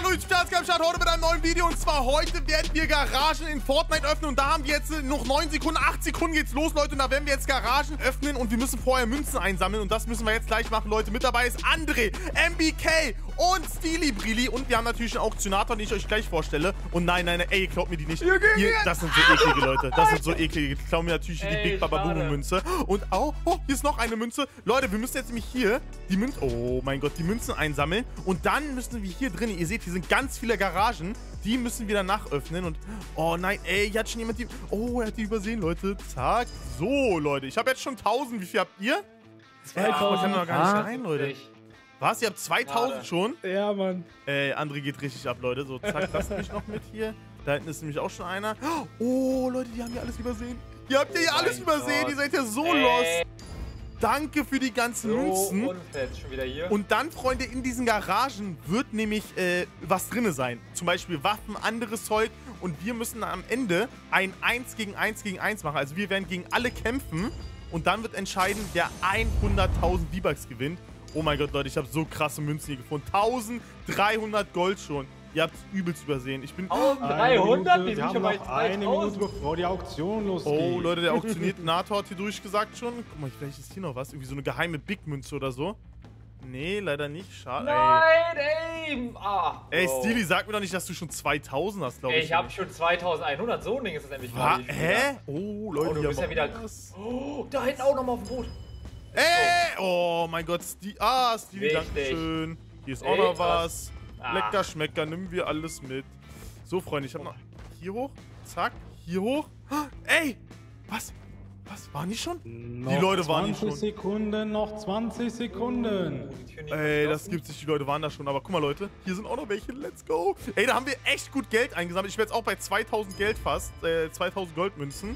Hallo, ich bin Start heute mit einem neuen Video und zwar heute werden wir Garagen in Fortnite öffnen und da haben wir jetzt noch 9 Sekunden, 8 Sekunden geht's los, Leute, und da werden wir jetzt Garagen öffnen und wir müssen vorher Münzen einsammeln und das müssen wir jetzt gleich machen, Leute. Mit dabei ist André, MBK und Steely Brilli und wir haben natürlich einen Auktionator, den ich euch gleich vorstelle. Und nein, ey, ihr klaut mir die nicht. Hier, das sind so eklige Leute, das sind so eklige. Ich klaue mir natürlich die Big Baba Boom Münze und oh, hier ist noch eine Münze. Leute, wir müssen jetzt nämlich hier die Münzen, oh mein Gott, die Münzen einsammeln und dann müssen wir hier drin, ihr seht, hier sind ganz viele Garagen, die müssen wir danach öffnen und, oh nein, ey, hier hat schon jemand die, oh, er hat die übersehen, Leute, zack, so, Leute, ich habe jetzt schon 1000, wie viel habt ihr? 2000. Kann doch gar nicht rein, Leute. Was, ihr habt 2000 schon? Ja, Mann. Ey, André geht richtig ab, Leute, so, zack, das nehme ich noch mit hier, da hinten ist nämlich auch schon einer. Oh, Leute, die haben hier alles übersehen. Ihr habt hier alles übersehen, ihr seid ja so lost. Danke für die ganzen Münzen. Schon wieder hier. Und dann, Freunde, in diesen Garagen wird nämlich was drin sein. Zum Beispiel Waffen, anderes Zeug. Und wir müssen am Ende ein 1 gegen 1 gegen 1 machen. Also wir werden gegen alle kämpfen. Und dann wird entscheiden, wer 100.000 V-Bucks gewinnt. Oh mein Gott, Leute, ich habe so krasse Münzen hier gefunden. 1300 Gold schon. Ihr habt es übelst übersehen. Ich bin... 1300? Wir sind schon bei 2000. Eine Minute, bevor die Auktion losgeht. Oh, Leute, der Auktionator hat hier durchgesagt schon. Guck mal, vielleicht ist hier noch was. Irgendwie so eine geheime Big-Münze oder so. Nee, leider nicht. Schade. Nein, ey. Ey, Steely, sag mir doch nicht, dass du schon 2000 hast, glaube ich. Ich habe schon 2100. So ein Ding ist das nämlich. Hä? Oh, Leute, du bist ja wieder... Oh, da hinten auch nochmal auf dem Boot. Ey! Oh mein Gott, Steely, danke schön. Hier ist auch noch was. Lecker Schmecker, nehmen wir alles mit. So, Freunde, ich habe noch... Hier hoch, zack, hier hoch. Ey! Was waren die schon? Die Leute waren die schon. 20 Sekunden, noch 20 Sekunden. Ey, das gibt's nicht, die Leute waren da schon. Aber guck mal, Leute, hier sind auch noch welche. Let's go. Ey, da haben wir echt gut Geld eingesammelt. Ich bin jetzt auch bei 2000 Geld fast. 2000 Goldmünzen.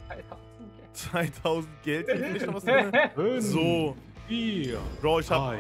2000 Geld. Noch was drin? So. 4, Bro, ich hab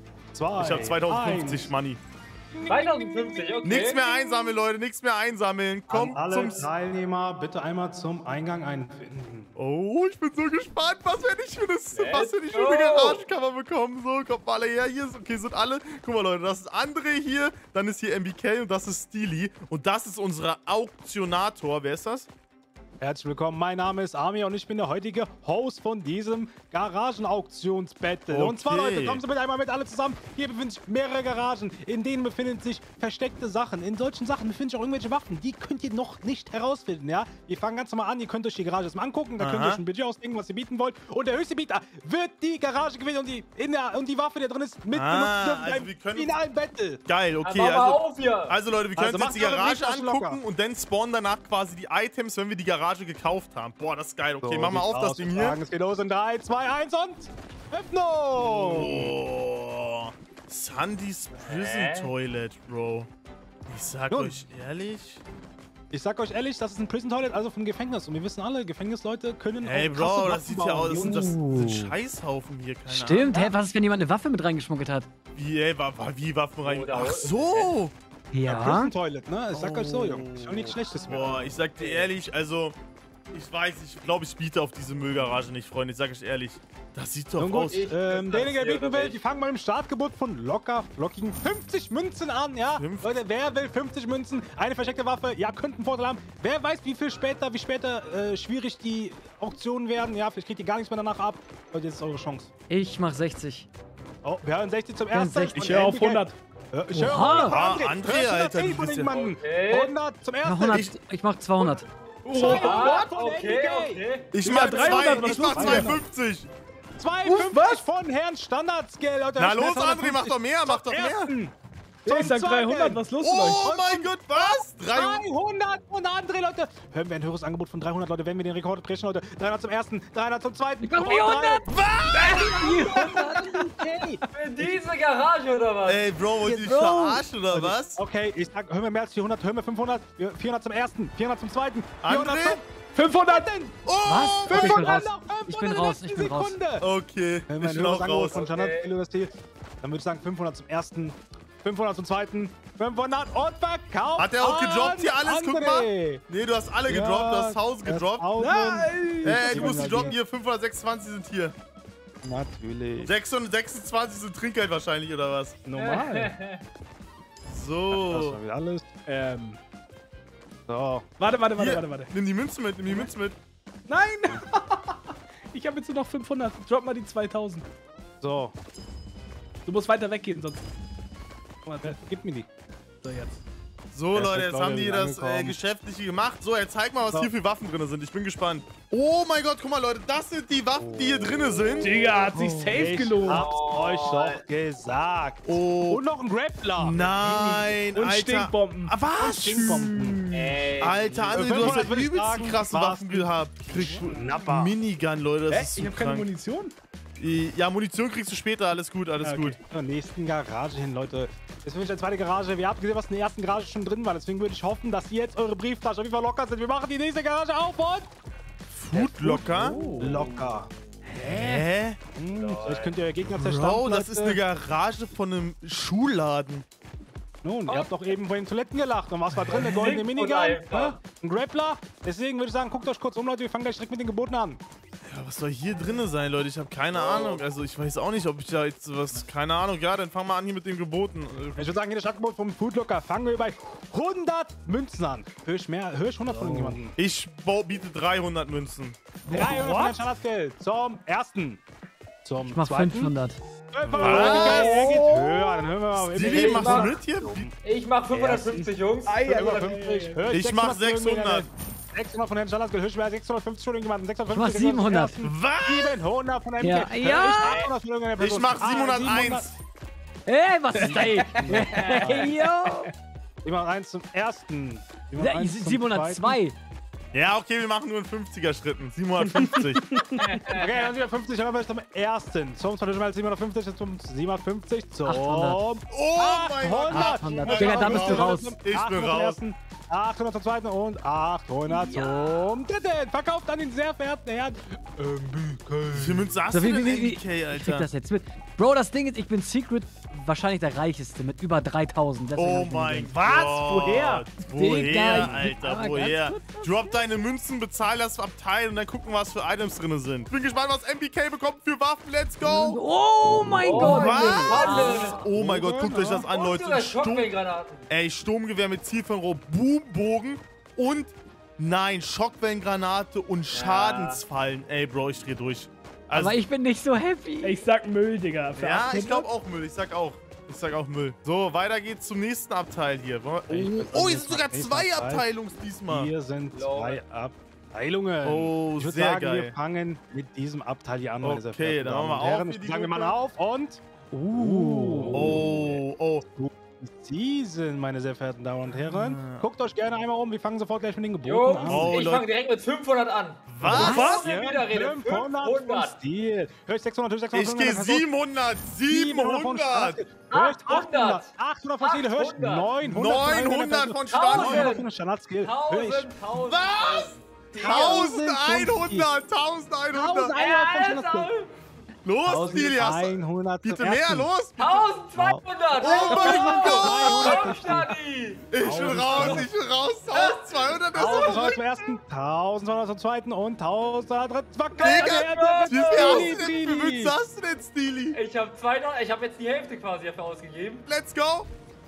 2050 Money. 2050, okay. Nichts mehr einsammeln, Leute, nichts mehr einsammeln. Kommt alle Teilnehmer bitte einmal zum Eingang einfinden. Oh, ich bin so gespannt, was wir nicht für eine Garagenkammer bekommen. So, kommt mal alle her. Hier sind alle. Guck mal, Leute, das ist André hier, dann ist hier MBK und das ist Steely. Und das ist unser Auktionator. Wer ist das? Herzlich willkommen, mein Name ist Armin und ich bin der heutige Host von diesem Garagenauktionsbattle. Und zwar, Leute, kommen Sie bitte einmal mit alle zusammen. Hier befinden sich mehrere Garagen, in denen befinden sich versteckte Sachen. In solchen Sachen befinden sich auch irgendwelche Waffen, die könnt ihr noch nicht herausfinden, ja? Wir fangen ganz normal an, ihr könnt euch die Garage erstmal angucken, da könnt ihr euch ein Budget ausdenken, was ihr bieten wollt. Und der höchste Bieter wird die Garage gewinnen und die Waffe, die da drin ist, mitbenutzt dürfen beim finalen Battle. Geil, okay. Also Leute, wir können uns jetzt die Garage angucken und dann spawnen danach quasi die Items, wenn wir die Garage gekauft haben. Boah, das ist geil. Okay, so, mach mal auf das Ding hier. Es geht los in 3, 2, 1 und Öffnung! Oh, Sandy's Prison Toilet, Bro. Ich sag euch ehrlich, das ist ein Prison Toilet, also vom Gefängnis. Und wir wissen alle, Gefängnisleute können Ey, Bro, das sieht ja aus, das sind Scheißhaufen hier, keine Stimmt, hä, was ist, wenn jemand eine Waffe mit reingeschmuggelt hat? Wie, ey, wie Waffen rein? Ach so! Ja. Prison Toilet, ne? Ich sag euch so, Jungs. Schon nichts Schlechtes mehr. Boah, ich sag dir ehrlich, also, ich glaube, ich biete auf diese Müllgarage nicht, Freunde. Ich sag euch ehrlich, das sieht doch aus. Derjenige, der bieten will, die fangen mal im Startgebot von lockigen 50 Münzen an, ja? Leute, wer will 50 Münzen? Eine versteckte Waffe, ja, könnte einen Vorteil haben. Wer weiß, wie später schwierig die Auktionen werden, ja? Vielleicht kriegt ihr gar nichts mehr danach ab. Leute, jetzt ist eure Chance. Ich mach 60. Oh, wir hören 60 zum ersten. Ich höre auf 100. Ich höre auf 100, André, Alter. 100 zum ersten. 100, ich mach 200. 200 von okay. Ich mach 300, ich mach 250. 52 von Herrn Standardscale. Na los, André, mach doch mehr, Ich sag 300, was ist los mit euch? Oh mein Gott, was? 300 von André, Leute. Hören wir ein höheres Angebot von 300, Leute, wenn wir den Rekord brechen, Leute. 300 zum ersten, 300 zum zweiten. Ich mach 400. Okay. Für diese Garage oder was? Ey, Bro, wollt ihr dich verarschen oder was? Okay, ich sag, hören wir mehr als 400, hören wir 500. 400 zum ersten, 400 zum zweiten, 400 André? zum... 500! Oh! Was? 500 noch! Ich bin raus, ich bin raus. Okay, wenn wir ich bin auch raus. Von Standardscale investiert, dann würde ich sagen 500 zum ersten, 500 zum zweiten, 500 und verkauft. Hat er auch gedroppt hier alles? Guck mal. Nee, du hast alle gedroppt, du hast 1000 gedroppt. Nein! Ey, du musst die droppen hier. 526 sind hier. Natürlich. 626 sind Trinkgeld wahrscheinlich, oder was? Normal. Das So. war wieder alles. So. Warte. Nimm die Münzen mit, Nein! Ich habe jetzt nur noch 500. Drop mal die 2000. So. Du musst weiter weggehen, sonst. Warte. Gib mir die. So, jetzt. So, Perfekt, Leute, jetzt Leute, haben die wir das sind angekommen. Geschäftliche gemacht. So, jetzt zeig mal, was So. hier für Waffen drin sind. Ich bin gespannt. Oh mein Gott, guck mal, Leute, das sind die Waffen, die hier drin sind. Digga, hat sich safe gelohnt. Hab's euch doch gesagt. Oh, Und noch ein Grappler. nein, Und Alter. Stinkbomben. Ah, was? Stinkbomben. Ey. Alter, André, du hast 500 ja würde ich übelst sagen, krasse war's Waffen gehabt. Kriegst Schnapper. Minigun, Leute, das ist so Ich habe keine krank. Munition. Ja, Munition kriegst du später, alles gut, alles Okay. gut. Zur nächsten Garage hin, Leute. Jetzt bin ich in der zweiten Garage. Wir haben gesehen, was in der ersten Garage schon drin war. Deswegen würde ich hoffen, dass ihr jetzt eure Brieftasche auf jeden Fall locker sind. Wir machen die nächste Garage auf und... Foodlocker? Locker. Hä? Vielleicht könnt ihr euer Gegner zerstampfen. Bro, das ist eine Garage von einem Schuhladen. Nun, ihr habt doch eben von den Toiletten gelacht. Und was war drin? Eine goldene Klingt Minigun? gut einfach. Hä? Ein Grappler? Deswegen würde ich sagen, guckt euch kurz um, Leute. Wir fangen gleich direkt mit den Geboten an. Ja, was soll hier drin sein, Leute? Ich habe keine Ahnung. Also, ich weiß auch nicht, ob ich da jetzt was... Keine Ahnung. Ja, dann fangen wir an hier mit den Geboten. Ich würde sagen, hier das Stadtgebot vom Foodlocker fangen wir bei 100 Münzen an. Höre ich 100 von irgendjemandem? Ich biete 300 Münzen. 300 von Standardgeld zum ersten. Zum Ich mach zweiten. 500. 500. Er geht höher. Dann hören wir mal. Stili, machst du mit hier? Ich mach 550, Jungs. 550. Hör Ich mach 600. 600 von Herrn Standardgeld. Hör ich mir 650 von irgendjemandem. 650. Ich mach 700. Was? 700 von MK. Ja, Hör ja. ich 800 von irgendeiner Ich Person. mach 701. Ey, was ist da? Hey, yo! Ich mach 1 zum ersten. Ich mach Ja, eins zum 702. Ja, okay, wir machen nur in 50er-Schritten. 750. Okay, dann 750, dann haben wir zum ersten. Zum 750, zum 750, zum 800. Oh mein Gott. 800. Digga, da bist du raus. Ich bin 800 zum raus. ersten, 800 zum zweiten und 800 zum dritten. Verkauft an den sehr verehrten Herrn MBK. Wie viel Münze hast So, du denn, wie MBK, krieg Alter? das jetzt mit? Bro, das Ding ist, ich bin Secret wahrscheinlich der Reicheste mit über 3000. Deswegen hab Oh ich mir mein gegönnt. Gott. Woher? Woher, Digga, Alter, aber woher? ganz Drop deine Münzen, bezahl das Abteil und dann gucken, was für Items drin sind. Ich bin gespannt, was MBK bekommt für Waffen. Let's go! Oh mein Gott. Was? Oh mein Gott, guckt euch das an, Leute. Leute, Schockwellengranaten. Ey, Sturmgewehr mit Zielfernrohr, Boombogen und nein, Schockwellengranate und Schadensfallen. Ey, Bro, ich dreh durch. Also, Aber ich bin nicht so happy. Ich sag Müll, Digga. Für ja, 800. ich glaube auch Müll. Ich sag auch Müll. So, weiter geht's zum nächsten Abteil hier. Oh, hier sind sogar 2 Abteilungen diesmal. Hier sind 2 Abteilungen. Oh, Ich würde sehr sagen, geil. wir fangen mit diesem Abteil hier an, meine sehr Okay, verehrten dann Damen machen wir und auf Herren. hier die Sagen wir mal Lupe. auf und... Oh. Season, meine sehr verehrten Damen und Herren. Guckt euch gerne einmal um. Wir fangen sofort gleich mit den Geboten Jungs, an. Oh, ich Leute. fange direkt mit 500 an. Was? Wir wieder reden. 500 von 500. Stil. Hör ich 600, hör ich 600. Ich gehe 700. 700. 800. 800 von Stil. Hör ich 800. 900 von Standard. 900 von Standardskill. Hör ich 1000. Was? 1100. 1100. 1100 von Standardskill. Los, Stili, hast du. 1100 Bitte zum mehr, ersten. los. 1200. Oh mein Gott. Komm, Stani. Ich bin raus. 1200 ist 1200 zum ersten, 1200 zum zweiten und 1200 zum dritten. Digga, wie viel hast du denn? Wie viel Münze hast du denn, Stili? Ich habe 2000. Ich habe jetzt die Hälfte quasi dafür ausgegeben. Let's go.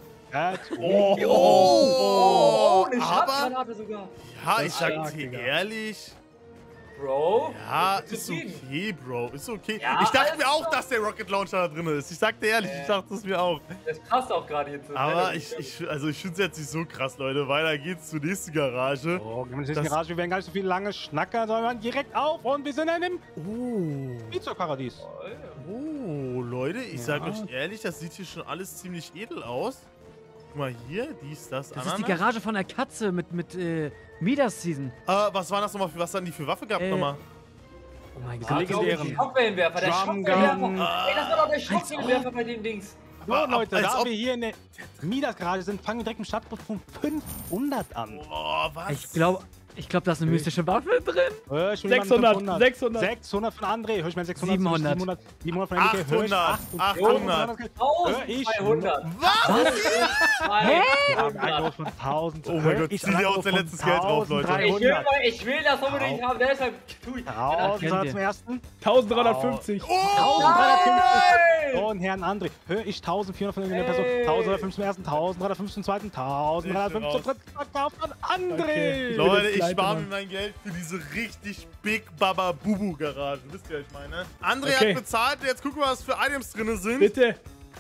Oh, eine aber, Schatzgranate sogar. ja, ich sag stark, dir Digga. ehrlich, Bro. ja, ich bin ist zufrieden. okay, Bro, ist okay. Ja, Ich dachte alles mir auch, klar. dass der Rocket Launcher da drin ist. Ich sag dir ehrlich, ich dachte es mir auch. Das passt auch gerade hier zu. Aber ich finde es jetzt nicht so krass, Leute. Weiter geht's zur nächsten Garage. Oh, gehen wir in die Das- Garage. Wir werden gar nicht so viel lange schnackern, sondern direkt auf und wir sind in einem Spielzeugparadies. Oh, Leute, ich sag euch ehrlich, das sieht hier schon alles ziemlich edel aus. Guck mal hier, dies, das, Das ist Ananas. die Garage von der Katze mit Midas Season. Was war das nochmal was hatten die für Waffe gehabt nochmal? Oh mein Ah, Gott. legendären. Schockwellenwerfer. Der Drum Schockwellenwerfer. Gun. Ey, das war doch der Schockwellenwerfer bei dem Dings. So, Aber Leute, als da ob- wir hier in der Midas-Garage sind, fangen wir direkt im Startbus von 500 an. Oh, was? Ich glaube, Ich glaube, da ist eine mystische Waffe drin. Ich will jemanden 600, 600. 600 von André. Hör ich mal 600. 700. 700 von MBK. Hör ich 800. 1200. Hä? Ein Angebot von 1000. Oh mein Gott, zieh dir aus dein letztes Geld drauf, Leute. Ich will das unbedingt haben, deshalb tue ich. 1000 zum ersten. 1350. Oh, 1350 von Herrn André. Hör ich 1400 von irgendeiner Person. 1350 zum ersten, 1350 zum zweiten, 1350 zum dritten. Verkauft an André. Okay. Leute, Jetzt ich pleite, spare Mann. mir mein Geld für diese richtig Big Baba Bubu Garage. Wisst ihr, was ich meine? André Okay. hat bezahlt. Jetzt gucken wir, was für Items drin sind. Bitte.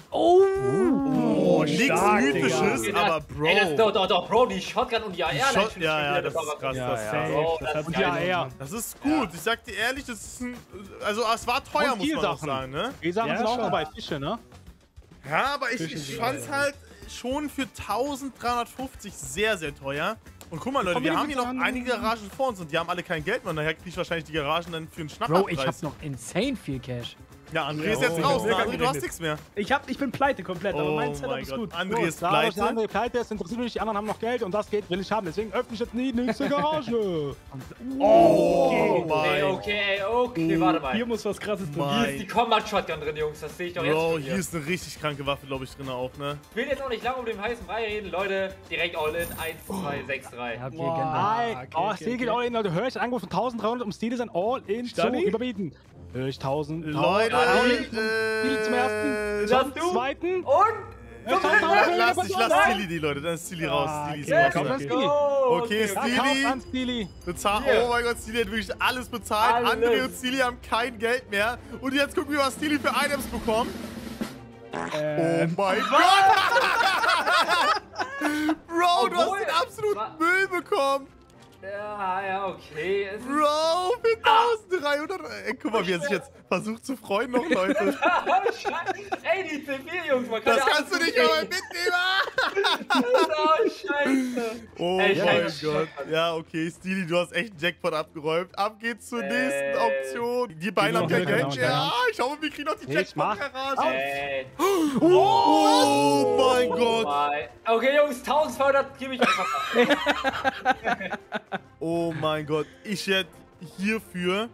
Oh, nichts stark, Mythisches, Digga. aber Bro. Ey, doch, Bro, die Shotgun und die AR. Ja, das ist krass. Ja, das ist ja. krass. Oh, das ist Und ja, geil. er. Das ist gut. Ich sag dir ehrlich, das ist ein. Also, es war teuer, Und muss man auch Sachen. sagen, ne? Die Sachen Ja, sind auch schon. dabei. Fische, ne? Ja, aber Fische ich sind fand's geil. halt schon für 1350 sehr, sehr teuer. Und guck mal, Leute, Komm, wir wir haben hier noch gehen einige Garagen vor uns und die haben alle kein Geld mehr. Und daher krieg ich wahrscheinlich die Garagen dann für einen Bro, Schnapperpreis. ich hab noch insane viel Cash. Ja, André ist Ja, jetzt oh, raus. ich Ne? hab André, du hast nichts mehr. Ich bin pleite komplett, aber Oh mein Setup mein ist Gott. gut. André ist Da der pleite. André pleite ist, interessiert mich, die anderen haben noch Geld und das Geld will ich haben. Deswegen öffne ich jetzt die nächste Garage. Oh Okay, warte mal. Hier muss was krasses drin. Hier ist die Combat Shotgun drin, Jungs. Das sehe ich doch jetzt Bro, schon hier ist eine richtig kranke Waffe, glaube ich, drin auch, ne? Ich will jetzt auch nicht lange um den heißen Brei reden, Leute. Direkt all in. 1, 2, 6, 3. Ja, okay, Wow. gönn dir. Nein, okay, Stil geht okay. all in, Leute. Hör ich ein Angebot von 1300, um Stil sein All-In zu Stani? überbieten. Hör ich 1000. Leute, Stil zum ersten, zum du? zweiten. Und? Lass Silly die, Leute. Dann ist Silly raus. Silly ist okay, raus. Kauf ne? an Stili. Okay, Ja, kauf Stili. an Stili. Bezahlt. Hier. Oh mein Gott, Stili hat wirklich alles bezahlt. Alles. André und Stili haben kein Geld mehr. Und jetzt gucken wir, was Stili für Items bekommt. Oh mein Gott! Bro, du hast Obwohl- den absoluten Wa- Müll bekommen. Ja, okay. Es ist Bro, für 1300. Ey, guck mal, wie er sich jetzt versucht zu freuen noch, Leute. Ey, die C4, Jungs, man kann Das ja kannst du nicht abnehmen. einmal mitnehmen. Oh, scheiße. Oh Ey, mein scheiße. Gott. Ja, okay, Stili, du hast echt einen Jackpot abgeräumt. Ab geht's zur nächsten Option. Die beiden haben kein Genau, Geld. genau. Ja, ich hoffe, wir kriegen noch die Ich mach. Jackpot-Garage. Ey. Oh mein Gott. Okay, Jungs, 1200 gebe ich einfach. Oh mein Gott. Ich werde hierfür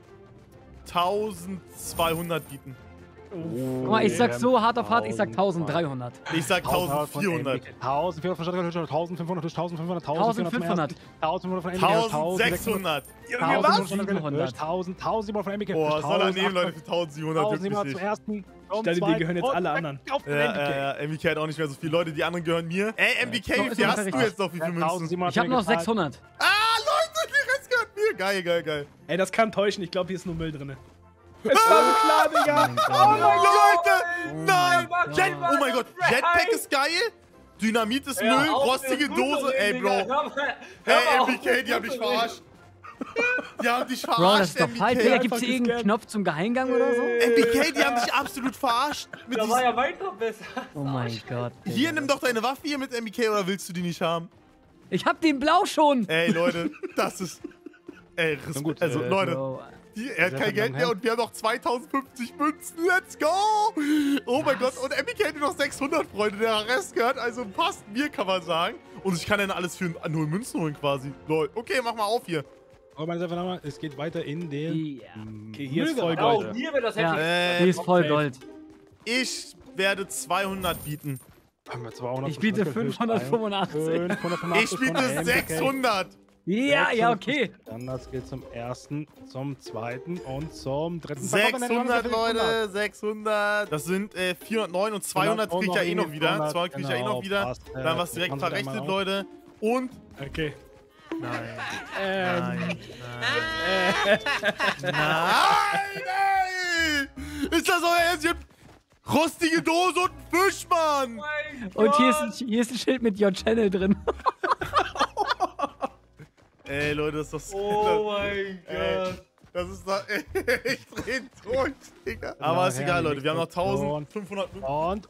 1200 bieten. Guck mal, ich sag so hart auf hart, ich sag 1300. Ich sag 1400. 1400 von Stadtgeld, 1500, 1500, 1500. 1500 von MBK, 1600. Junge, was? 1700 von MBK. Boah, soll er nehmen, Leute, für 1700. 1700 Wirklich zum nicht. ersten. zum Stell dir, die zweiten gehören jetzt und alle anderen. auf den Ja, MBK hat auch nicht mehr so viele Leute, die anderen gehören mir. Ey, MBK, wie ist viel doch hast du richtig. jetzt noch? Wie viele Münzen? 1700 Ich hab noch gezahlt. 600. Ah, Leute, der Rest gehört mir. Geil, geil, geil. Ey, das kann täuschen. Ich glaube, hier ist nur Müll drin. Es war so klar, Digga. Leute, nein. Gott. Jet, oh mein Gott, Jetpack ist geil. Dynamit ist Müll, rostige Dose. Ey, Bro. Hey, MBK, die haben dich verarscht. Die haben dich verarscht, Bro, das ist doch falsch. Digga, MBK. gibt's hier einfach irgendeinen gescannt. Knopf zum Geheimgang oder so? MBK, die haben dich absolut verarscht. Mit Da war diesem, ja mein Kopf besser. Oh mein Gott. hier, nimm doch deine Waffe hier mit MBK oder willst du die nicht haben? Ich hab den Blau schon. Ey, Leute, das ist... Ey, Respekt. gut, Also, Leute, Bro. er hat kein Geld mehr und wir haben noch 2050 Münzen. Let's go! Oh mein Gott, und MBK hat nur noch 600, Freunde. Der Rest gehört also fast mir, kann man sagen. Und ich kann dann alles für 0 Münzen holen quasi. Lol. Okay, mach mal auf hier. Oh, meine Damen und Herren, es geht weiter in den... Ja. Okay, hier ist voll Oh, Gold. hier wird das Ja, heftig. die ist voll Gold. Ich werde 200 bieten. Haben wir 200 Ich biete von Stadtgeld, 585. 585 Ich von biete MBK. 600. Ja, ja, okay. Dann das geht zum ersten, zum zweiten und zum dritten. 600, Leute, 600. Das sind 409 und 200 krieg ich ja eh noch wieder. 200 krieg ich ja eh noch wieder. passt. Dann was direkt Kannst du verrechnet, einmal Leute. Und... Okay. Nein. Ähm, Nein, ey! Ist das euer Ernst? Ihr habt rostige Dose und einen Fisch, Mann! Und hier ist ein Schild mit Your Channel drin. Ey, Leute, das ist doch... Oh mein Ey, Gott. das ist doch... Ich dreh durch, Digga. Aber ist egal, Leute. Wir haben noch 1500... Und...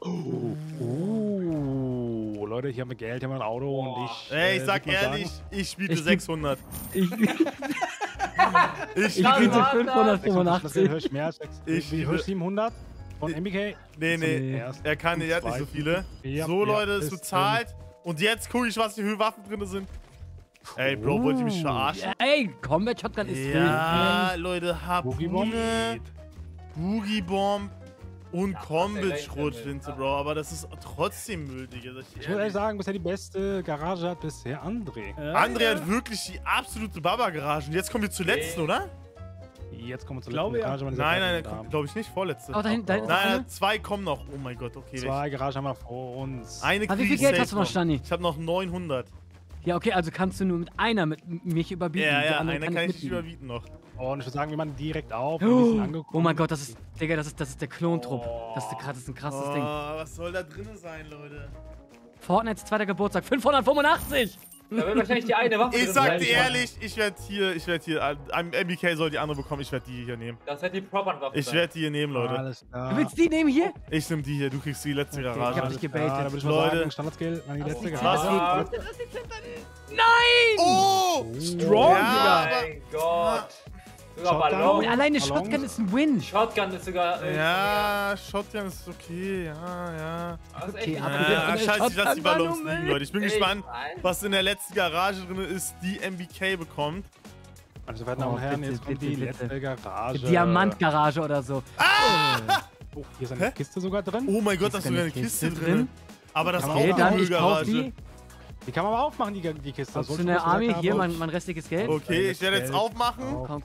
Leute, hier haben wir Geld, hier haben wir ein Auto und ich... Ey, ich sag würd mal ehrlich, sagen, ich biete Ich- 600. Ich, Ich ich Ja, biete warte. 585. höre ich mehr als 6. Ich Ich höre biete- 700 von MBK. Nee, nee. Nee. Er kann nicht, er hat nicht so viele. Ja, So, ja, Leute, es ist bezahlt. Und jetzt gucke ich, was hier für Waffen drin sind. Ey, Bro, wollt ihr mich verarschen? Ey, Combat Shotgun ist Ja, Leute, Boogie Bomb. Harpune, Boogie Bomb und Ja, Combat der Schrotflinte, Gleich- Bro. Aber das ist trotzdem Müll, Digga. sag Ich würde ehrlich sagen, bisher die beste Garage hat bisher André. André hat wirklich die absolute Baba-Garage. Und jetzt kommen wir zur letzten, oder? Jetzt kommen wir zur Glaube letzten ja. Garage. Nein, glaube ich nicht. Vorletzte. Oh, da hinten ist Nein, eine. nein, 2 kommen noch. Oh mein Gott, okay. Zwei Garagen haben wir vor uns. Eine Ah, wie krieg viel ich Geld safe hast du noch, Stani? Ich habe noch 900. Ja, okay, also kannst du nur mit einer mit mich überbieten. Ja, die ja, andere eine kann ich nicht mitnehmen. überbieten noch. Und ich würde sagen, wir machen direkt auf. Wir sind angekommen. Oh mein Gott, das ist, Digga, das ist der Klontrupp. Das ist ein krasses Ding. Was soll da drin sein, Leute? Fortnites zweiter Geburtstag, 585! Da wird wahrscheinlich die eine Waffe Ich drin sag sein. dir ehrlich, ich werde hier, MBK soll die andere bekommen, ich werde die hier nehmen. Das wird die Proper-Waffe Ich werde die hier nehmen, Leute. Alles klar. Du willst die nehmen hier? Ich nehme die hier, du kriegst die letzte Ich hab Garage. dich gebaitet. Da würde ich mal Leute. sagen, Standardskill an die letzte Was? Garage. Nein! Oh! Strong, Ja, Mein Gott. Sogar Shotgun. Ballon. Alleine Ballons. Shotgun ist ein Win. Shotgun ist sogar... Ja, Shotgun ist okay, ja. Das ist Okay, echt aber ein der- Ja, der scheiße, ich lasse die Shotgun Ballons war nur liegen, Müll. Leute. Ich bin Ich gespannt, weiß. was in der letzten Garage drin ist, die MBK bekommt. Also, meine Damen und Herren, bitte, jetzt kommt die bitte, letzte bitte. Garage. Diamantgarage oder so. Oh, hier ist eine Kiste sogar drin. Oh mein Gott, da Ist ist sogar eine eine Kiste Kiste drin. drin? Aber das ist auch Okay, eine dann ich kauf Garage. die. Die kann man aber aufmachen, die Kiste. Hast So du viel eine gesagt Army? habe. Hier, mein restliches Geld. Okay, ich werde jetzt Geld. aufmachen. Komm.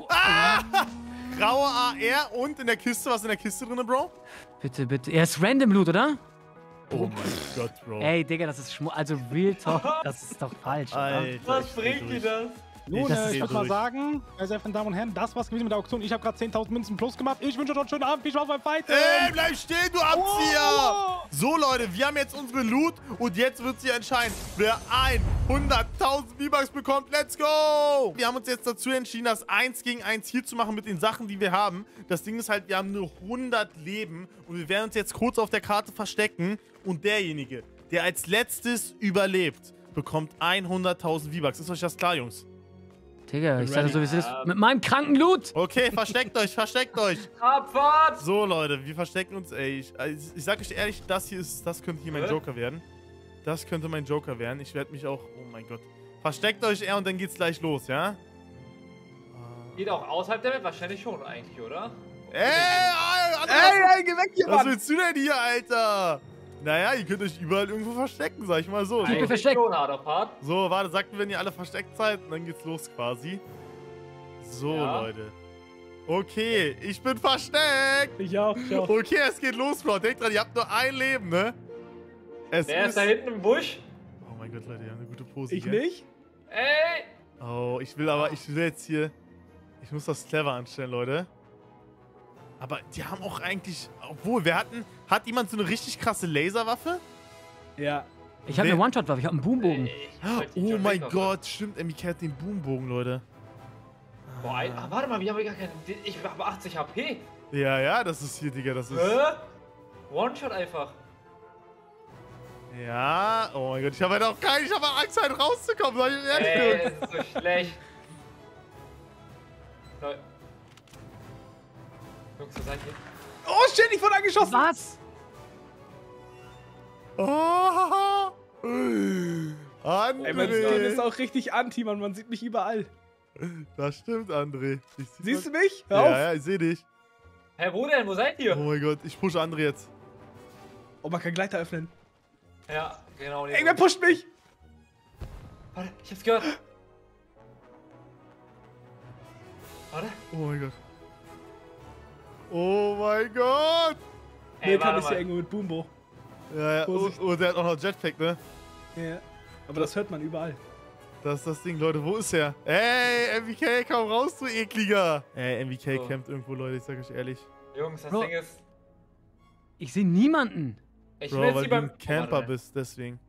Graue AR und in der Kiste, was ist in der Kiste drin, Bro? Bitte. Er ist Random Loot, oder? Oh mein Gott, Bro. Ey, Digga, das ist also Real Talk. Das ist doch falsch, oder? Alter, Was ich dreh bringt dir durch. das? Nun, Das ist ich würde mal durch. sagen, meine sehr verehrten Damen und Herren, das war's gewesen mit der Auktion. Ich habe gerade 10.000 Münzen plus gemacht. Ich wünsche euch noch einen schönen Abend. Viel Spaß beim Fighten. Ey, bleib stehen, du Abzieher! Oh. So, Leute, wir haben jetzt unsere Loot und jetzt wird sie entscheiden, wer 100.000 V-Bucks bekommt. Let's go! Wir haben uns jetzt dazu entschieden, das 1 gegen 1 hier zu machen mit den Sachen, die wir haben. Das Ding ist halt, wir haben nur 100 Leben und wir werden uns jetzt kurz auf der Karte verstecken und derjenige, der als letztes überlebt, bekommt 100.000 V-Bucks. Ist euch das klar, Jungs? Digga, ich sage so, wie es ist. Mit meinem kranken Loot. Okay, versteckt euch, versteckt euch. Abfahrt! So, Leute, wir verstecken uns. Ey, ich sag euch ehrlich, das könnte hier mein Joker werden. Das könnte mein Joker werden. Ich werde mich auch... Oh mein Gott. Versteckt euch eher und dann geht's gleich los, ja? Geht auch außerhalb der Welt? Wahrscheinlich schon eigentlich, oder? Ey, geh weg hier, Was Mann! willst du denn hier, Alter? Naja, ihr könnt euch überall irgendwo verstecken, sag ich mal so. bin So, versteckt. Schon, Abfahrt. so warte, sagt mir, wenn ihr alle versteckt seid, und dann geht's los quasi. So, Ja. Leute. Okay, ich bin versteckt. Ich auch. Okay, es geht los, Bro. Denkt dran, ihr habt nur ein Leben, ne? Wer ist da hinten im Busch? Oh mein Gott, Leute, die haben eine gute Pose. Ich gell? nicht? Ey! Oh, ich will jetzt hier... Ich muss das clever anstellen, Leute. Aber die haben auch eigentlich... Obwohl, hat jemand so eine richtig krasse Laserwaffe? Ja. Ich habe Wer- eine One-Shot-Waffe, ich habe einen Boombogen. Ich wollte die Oh John mein Wick noch- Gott, stimmt, MBK hat den Boombogen, Leute. Boah, warte mal, wir haben gar keinen... Ich habe 80 HP. Ja, das ist hier, Digga, das ist... One-Shot einfach. Ja, oh mein Gott, ich habe halt auch keinen... Ich habe Angst, halt rauszukommen, sag ich ehrlich. Ey, das ist so schlecht. Leute. Jungs, was seid ihr? Oh, shit, ich wurde angeschossen! Was? Oh, Ey, mein Skin André. ist auch richtig anti, Mann. Man sieht mich überall. Das stimmt, André. Siehst du mich? Hör auf! Ja, ich sehe dich. Hä, wo denn? Wo seid ihr? Oh mein Gott, ich pushe André jetzt. Oh, man kann Gleiter öffnen. Ja, genau. Ey, wer pusht mich? Warte, ich hab's gehört. Warte. Oh mein Gott. Oh mein Gott. Nee, kann warte ich hier mal. irgendwo mit Boombo. Ja. Vorsicht. Oh, der hat auch noch Jetpack, ne? Ja. Aber das hört man überall. Das ist das Ding, Leute. Wo ist er? Ey, MBK, komm raus, du ekliger. Ey, MBK So. campt irgendwo, Leute. Ich sag euch ehrlich. Jungs, das Bro. Ding ist... Ich sehe niemanden. Ich Bro, will jetzt weil hier du beim... ein Camper warte. bist, deswegen.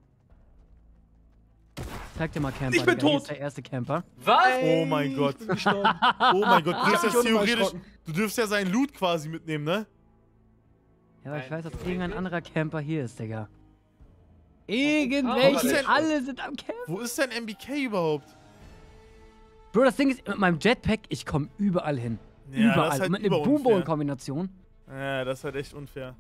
Zeig dir mal Camper. Ich bin Digga. Hier tot. ist der erste Camper. Was? Oh mein Gott. Ich bin gestorben. Oh mein Gott, du dürfst hab jetzt mich unten theoretisch... erschrocken. Du dürfst ja seinen Loot quasi mitnehmen, ne? Ja, aber ich Nein, weiß, dass theoretisch. irgendein anderer Camper hier ist, Digga. Was Irgendwelche, denn? alle sind am Camp. Wo ist denn MBK überhaupt? Bro, das Ding ist, mit meinem Jetpack, ich komme überall hin. Ja, das Überall. ist halt Und mit einer überunfair. Boombo-Kombination. Ja, das ist halt echt unfair.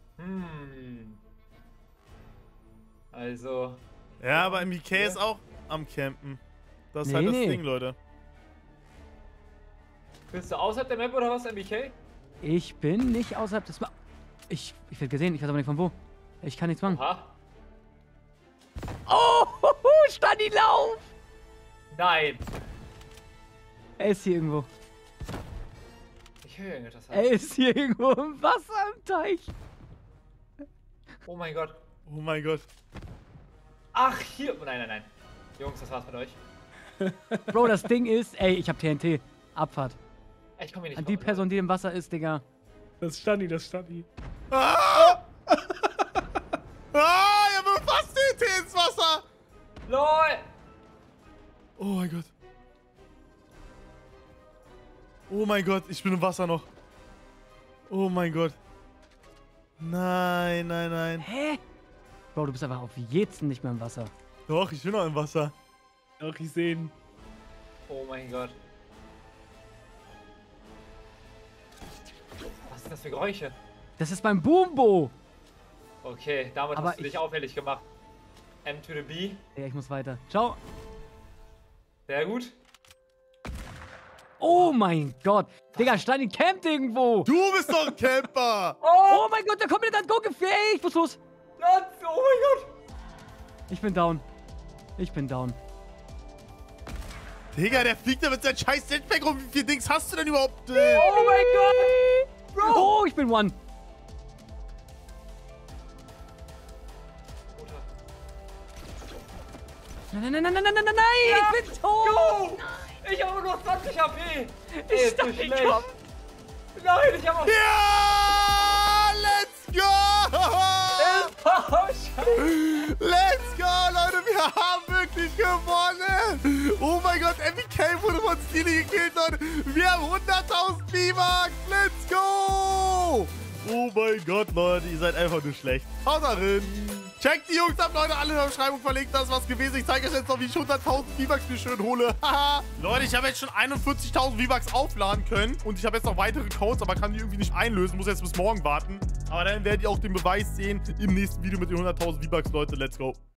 Hm. Also... Ja, aber MBK ist auch... am Campen. Das ist halt das Ding, Leute. Bist du außerhalb der Map oder was, MBK? Ich bin nicht außerhalb des... Ich werde gesehen, ich weiß aber nicht von wo. Ich kann nichts machen. Aha. Oh, Stani, lauf! Nein. Er ist hier irgendwo. Ich höre irgendetwas. Er ist hier irgendwo im Wasser im Teich. Oh mein Gott. Oh mein Gott. Ach, hier. Nein, nein, nein. Jungs, das war's mit euch. Bro, das Ding ist... Ey, ich hab TNT. Abfahrt. Ich komm hier nicht An die raus, Person, die im Wasser ist, Digga. Das ist Stani, das ist Stani. Ah! Ah, er wirft fast TNT ins Wasser. LOL. Oh mein Gott. Oh mein Gott, ich bin im Wasser noch. Oh mein Gott. Nein, nein, nein. Hä? Bro, du bist einfach auf jeden nicht mehr im Wasser. Doch, ich bin noch im Wasser. Doch, ich sehe ihn. Oh mein Gott. Was sind das für Geräusche? Das ist mein Boombo. Okay, damit Aber hast du dich auffällig gemacht. M to the B. Ja, ich muss weiter. Ciao. Sehr gut. Oh mein Gott. Digga, Stani campt irgendwo. Du bist doch ein Camper. Oh mein Gott, da kommt mir das Go-Gefähr. Ich muss los. Oh mein Gott. Ich bin down. Ich bin down. Digga, der fliegt da mit seinem scheiß Jetpack rum. Wie viele Dings hast du denn überhaupt? Oh mein Gott. Bro. Oh, ich bin one. Nein, nein, nein, nein, nein, nein, nein, nein, ich bin tot. Ich habe nur 20 HP. Ich dachte, ich komm. Nein, ich habe auch... Ja! Let's go! Let's go, Leute! Wir haben wirklich gewonnen! Oh mein Gott, MBK wurde von Steely gekillt, Leute! Wir haben 100.000 V-Bucks! Let's go! Oh mein Gott, Leute, ihr seid einfach nur schlecht. Haut da rein! Checkt die Jungs ab, Leute, alle in der Beschreibung verlinkt, das ist was gewesen. Ich zeige euch jetzt noch, wie ich 100.000 V-Bucks mir schön hole. Haha. Leute, ich habe jetzt schon 41.000 V-Bucks aufladen können. Und ich habe jetzt noch weitere Codes, aber kann die irgendwie nicht einlösen. Muss jetzt bis morgen warten. Aber dann werdet ihr auch den Beweis sehen im nächsten Video mit den 100.000 V-Bucks, Leute. Let's go.